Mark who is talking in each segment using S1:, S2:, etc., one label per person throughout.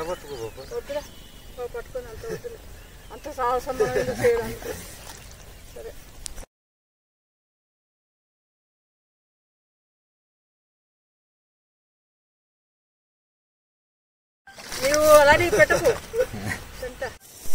S1: వద్దురా పట్టుకొని అంత వద్దులే అంత సాహసం మనం ఎందుకు చేయడానికి సరే నీవు అలానే పెట్టకు తింటా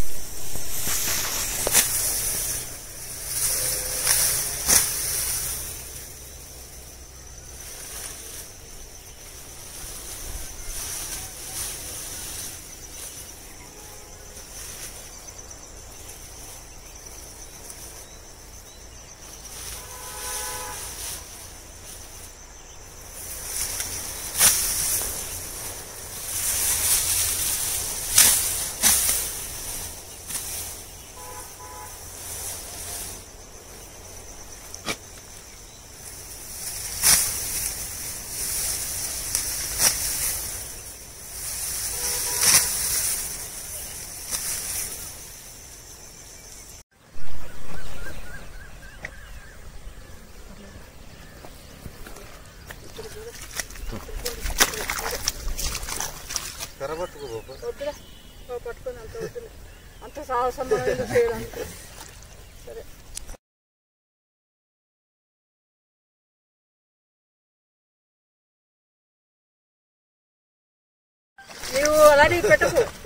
S1: వద్దురా పట్టుకొని అంత వద్దులే అంత సాహసం మనం ఎందుకు చేయడానికి సరే నీవు అలానే పెట్టకు